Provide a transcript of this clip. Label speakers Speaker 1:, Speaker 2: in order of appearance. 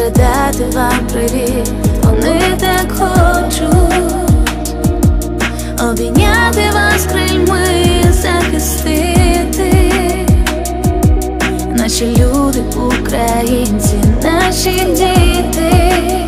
Speaker 1: передати вам привіт. Вони так хочуть обійняти вас крильми, захистити. Наші люди, українці, наші діти.